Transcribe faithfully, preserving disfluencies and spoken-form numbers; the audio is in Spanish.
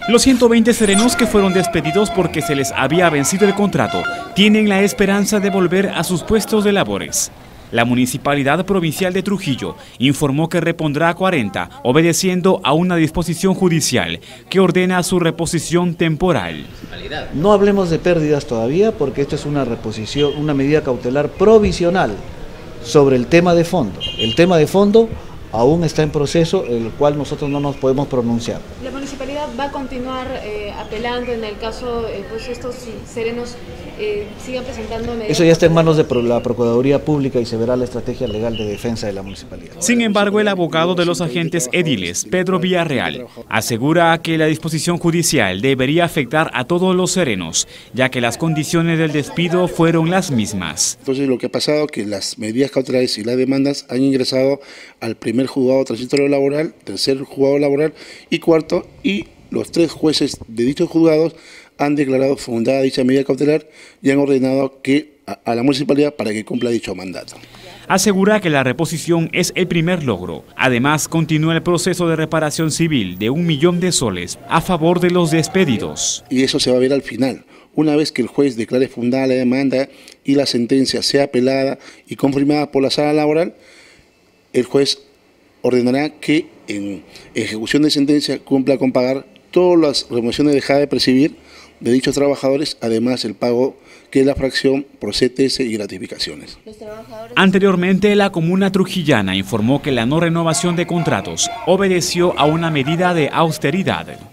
Los ciento veinte serenos que fueron despedidos porque se les había vencido el contrato tienen la esperanza de volver a sus puestos de labores. La Municipalidad Provincial de Trujillo informó que repondrá a cuarenta, obedeciendo a una disposición judicial que ordena su reposición temporal. No hablemos de pérdidas todavía porque esto es una reposición, una medida cautelar provisional sobre el tema de fondo. El tema de fondo aún está en proceso, el cual nosotros no nos podemos pronunciar. ¿La municipalidad va a continuar eh, apelando en el caso, eh, pues estos serenos eh, sigan presentando medidas? Eso ya está en manos de la Procuraduría Pública y se verá la estrategia legal de defensa de la municipalidad. Sin embargo, el abogado de los agentes ediles, Pedro Villarreal, asegura que la disposición judicial debería afectar a todos los serenos, ya que las condiciones del despido fueron las mismas. Entonces, lo que ha pasado es que las medidas cautelares y las demandas han ingresado al primer juzgado transitorio laboral, tercer juzgado laboral y cuarto, y los tres jueces de dichos juzgados han declarado fundada dicha medida cautelar y han ordenado que a, a la municipalidad para que cumpla dicho mandato. Asegura que la reposición es el primer logro. Además, continúa el proceso de reparación civil de un millón de soles a favor de los despedidos. Y eso se va a ver al final. Una vez que el juez declare fundada la demanda y la sentencia sea apelada y confirmada por la sala laboral, el juez ordenará que en ejecución de sentencia cumpla con pagar todas las remuneraciones dejadas de percibir de dichos trabajadores, además el pago que es la fracción por C T S y gratificaciones. Anteriormente, la comuna trujillana informó que la no renovación de contratos obedeció a una medida de austeridad.